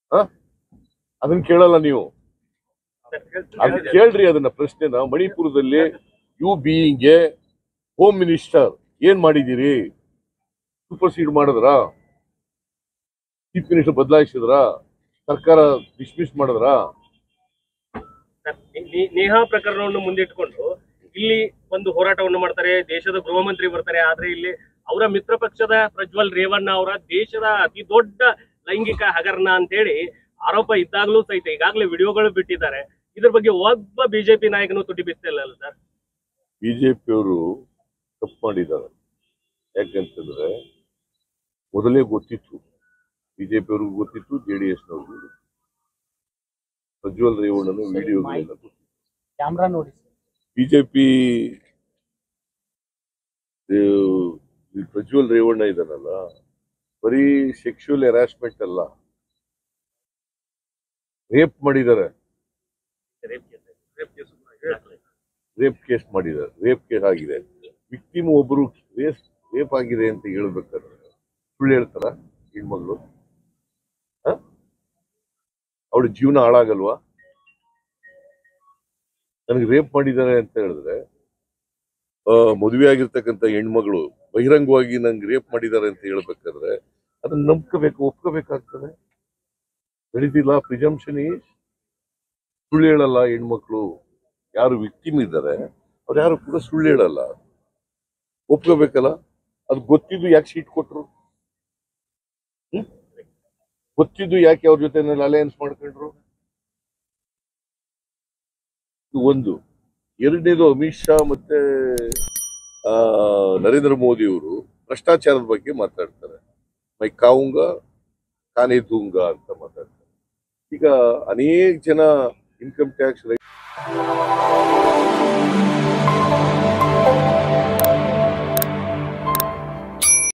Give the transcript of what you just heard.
ಅದನ್ನ ಕೇಳಲ್ಲ ನೀವು. ಅದನ್ನ ಕೇಳ್ರಿ, ಅದನ್ನ ಪ್ರಶ್ನೆನ. ಮಣಿಪುರದಲ್ಲಿ you being a home minister ಏನ್ ಮಾಡಿದ್ದೀರಿ? ಸೂಪರ್ಸೀಡ್ ಮಾಡಿದ್ರ? ಚೀಫ್ ಮಿನಿಸ್ಟರ್ ಬದಲಾಯಿಸಿದ್ರ? ಸರ್ಕಾರ ಡಿಸ್ಮಿಸ್ ಮಾಡಿದ್ರ? ನೇಹಾ ಪ್ರಕರಣವನ್ನು ಮುಂದಿಟ್ಟುಕೊಂಡು ಇಲ್ಲಿ ಒಂದು ಹೋರಾಟವನ್ನು ಮಾಡ್ತಾರೆ, ದೇಶದ ಗೃಹ ಮಂತ್ರಿ ಬರ್ತಾರೆ. ಆದ್ರೆ ಇಲ್ಲಿ ಅವರ ಮಿತ್ರ ಪಕ್ಷದ ಪ್ರಜ್ವಲ್ ರೇವಣ್ಣ ಅವರ ದೇಶದ ಅತಿ ದೊಡ್ಡ ಲೈಂಗಿಕ ಹಗರಣ ಅಂತ ಹೇಳಿ ಆರೋಪ ಇದ್ದಾಗಲೂ ಸಹಿತ ಈಗಾಗಲೇ ವಿಡಿಯೋಗಳು ಬಿಟ್ಟಿದ್ದಾರೆ. ಇದ್ರ ಬಗ್ಗೆ ಒಬ್ಬ ಬಿಜೆಪಿ ನಾಯಕನು ತುಟಿ ಬಿತ್ತಿಲ್ಲ ಸರ್. ಬಿಜೆಪಿಯವರು ತಪ್ಪು ಮಾಡಿದ್ದಾರೆ. ಯಾಕಂತಂದ್ರೆ ಮೊದಲೇ ಗೊತ್ತಿತ್ತು, ಬಿಜೆಪಿಯವ್ರಿಗೂ ಗೊತ್ತಿತ್ತು, ಜೆಡಿಎಸ್ನವ್ರಿಗೂ ಗೊತ್ತಿತ್ತು. ಪ್ರಜ್ವಲ್ ರೇವಣ್ಣನ ವಿಡಿಯೋಗಳೆಲ್ಲ ಕ್ಯಾಮ್ರಾ ನೋಡಿ. ಬಿಜೆಪಿ ಪ್ರಜ್ವಲ್ ರೇವಣ್ಣ ಇದಾನಲ್ಲ, ಬರೀ ಸೆಕ್ಷುವಲ್ ಹರಾಸ್ಮೆಂಟ್ ಅಲ್ಲ, ರೇಪ್ ಮಾಡಿದ್ದಾರೆ. ರೇಪ್ ಕೇಸ್ ಮಾಡಿದ್ದಾರೆ, ರೇಪ್ ಕೇಸ್ ಆಗಿದೆ. ವಿಕ್ಟಿಮ್ ಒಬ್ರು ರೇಪ್ ಆಗಿದೆ ಅಂತ ಹೇಳ್ಬೇಕಾದ್ರೆ ಸುಳ್ಳು ಹೇಳ್ತಾರ ಹೆಣ್ಮಗಳು? ಅವಳ ಜೀವನ ಹಾಳಾಗಲ್ವಾ? ನನಗೆ ರೇಪ್ ಮಾಡಿದ್ದಾರೆ ಅಂತ ಹೇಳಿದ್ರೆ, ಮದುವೆ ಆಗಿರ್ತಕ್ಕಂಥ ಹೆಣ್ಮಗಳು ಬಹಿರಂಗವಾಗಿ ನಂಗೆ ರೇಪ್ ಮಾಡಿದ್ದಾರೆ ಅಂತ ಹೇಳ್ಬೇಕಾದ್ರೆ ಅದನ್ನ ನಂಬ್ಕೋಬೇಕು, ಒಪ್ಕೋಬೇಕಾಗ್ತದೆ. ನಡೀತಿಲ್ಲ. ಪ್ರಿಜಂಪ್ಷನ್ ಈಸ್, ಸುಳ್ಳು ಹೇಳಲ್ಲ ಹೆಣ್ಮಕ್ಳು. ಯಾರು ವಿಕ್ಟಿಮ್ ಇದ್ದಾರೆ ಅವ್ರು ಯಾರು ಕೂಡ ಸುಳ್ಳು ಹೇಳಲ್ಲ, ಒಪ್ಕೋಬೇಕಲ್ಲ. ಅದು ಗೊತ್ತಿದ್ದು ಯಾಕೆ ಸೀಟ್ ಕೊಟ್ರು? ಗೊತ್ತಿದ್ದು ಯಾಕೆ ಅವ್ರ ಜೊತೆ ಅಲಯನ್ಸ್ ಮಾಡ್ಕೊಂಡ್ರು? ಇದು ಒಂದು. ಎರಡನೇದು, ಅಮಿತ್ ಶಾ ಮತ್ತೆ ನರೇಂದ್ರ ಮೋದಿ ಅವರು ಭ್ರಷ್ಟಾಚಾರದ ಬಗ್ಗೆ ಮಾತಾಡ್ತಾರೆ. ಮೈ ಕಾವುಂಗ ಕಾನೇ ದೂಂಗ ಅಂತ ಮಾತಾಡ್ತಾರೆ. ಈಗ ಅನೇಕ ಜನ ಇನ್ಕಮ್ ಟ್ಯಾಕ್ಸ್